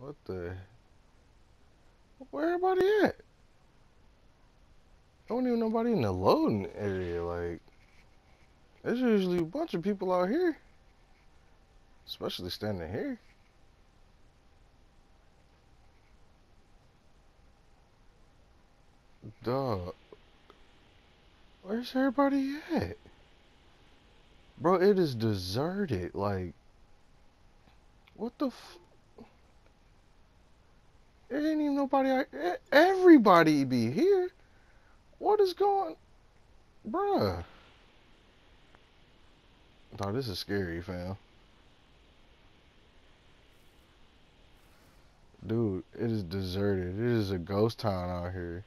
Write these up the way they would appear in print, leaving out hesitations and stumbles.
What the? Where everybody at? I don't even know nobody in the loading area. Like, there's usually a bunch of people out here, especially standing here. Dog, where's everybody at? Bro, it is deserted. Like, what the there ain't even nobody out. Everybody be here. What is going, bruh? Dog, this is scary, fam. Dude, it is deserted. It is a ghost town out here.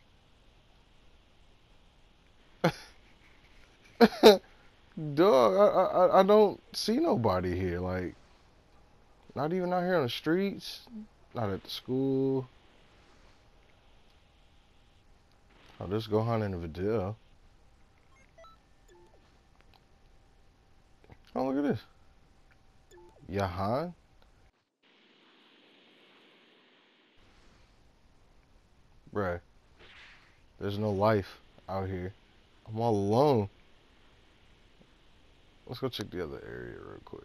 Dog, I don't see nobody here. Like, not even out here on the streets. Not at the school. I'll just go hunt in the Vidal. Oh, look at this. Yahan? Bruh, there's no life out here. I'm all alone. Let's go check the other area real quick.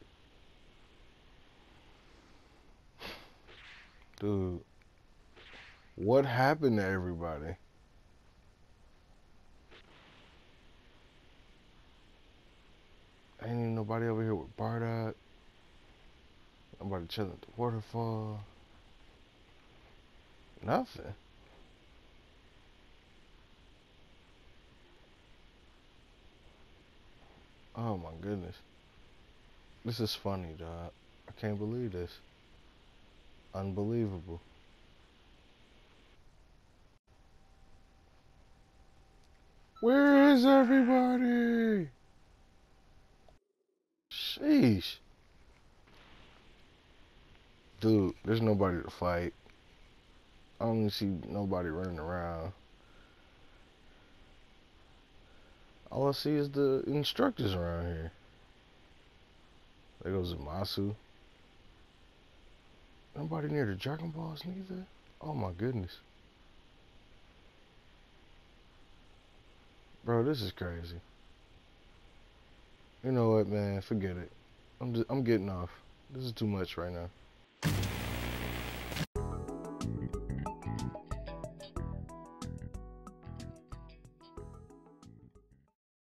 Dude, what happened to everybody? Ain't even nobody over here with Bardock. Nobody chilling at the waterfall. Nothing. Oh my goodness. This is funny, dog. I can't believe this. Unbelievable. Where is everybody? Sheesh. Dude, there's nobody to fight. I don't even see nobody running around. All I see is the instructors around here. There goes Zamasu. Nobody near the Dragon Balls neither. Oh my goodness. Bro, this is crazy. You know what, man? Forget it. I'm getting off. This is too much right now.